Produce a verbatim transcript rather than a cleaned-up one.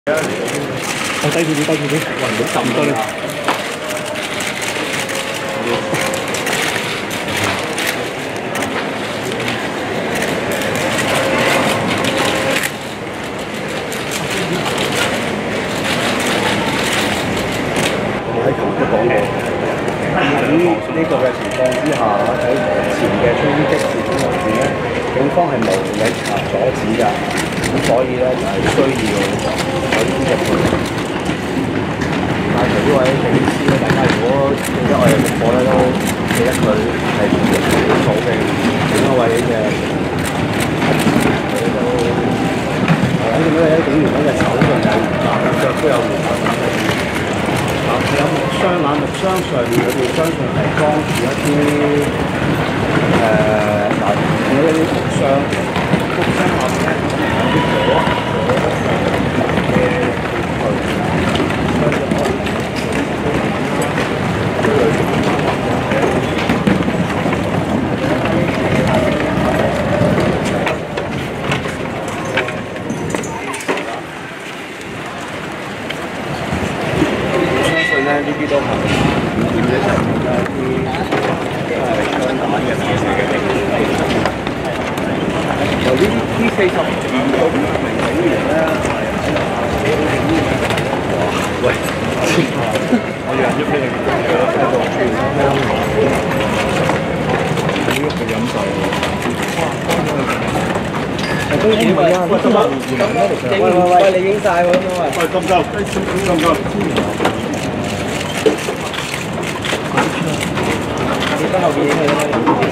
我低住啲，低住啲，哇！唔好浸多你。 喺琴日都講過，喺呢個嘅情況之下，喺前嘅衝擊事件入邊咧，警方係無力查阻止㗎，咁所以咧就係需要有呢啲嘅配合。但係呢位警司咧，大家如果記得我哋直播咧，都記得佢係好早嘅另一位嘅，佢都誒見到有啲警員咧隻手上有護甲，腳都有護甲。有木箱啊，木箱上面佢哋相信係裝住一啲誒嗱，見到一啲木箱，木箱下面有啲火火嘅相信可能呢啲都係點咧？就係一啲都係槍彈嘅事實嘅定義。由呢呢四十五個名警員咧，係喺度喂，我哋人喐咩？喺度轉香港，呢個飲受。都唔係啊！喂，今日喂喂喂，你影曬喎咁啊！喂，咁夠，咁夠。你翻後邊影佢啦。